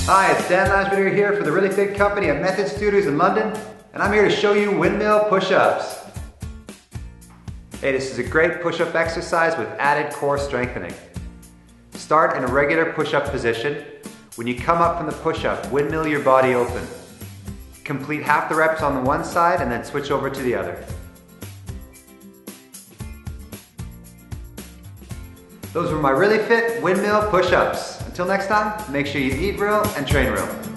Hi, it's Dan Lasbeter here for the Reallifit company at Method Studios in London, and I'm here to show you windmill push-ups. Hey, this is a great push-up exercise with added core strengthening. Start in a regular push-up position. When you come up from the push-up, windmill your body open. Complete half the reps on the one side and then switch over to the other. Those were my Reallifit windmill push-ups. Until next time, make sure you eat real and train real.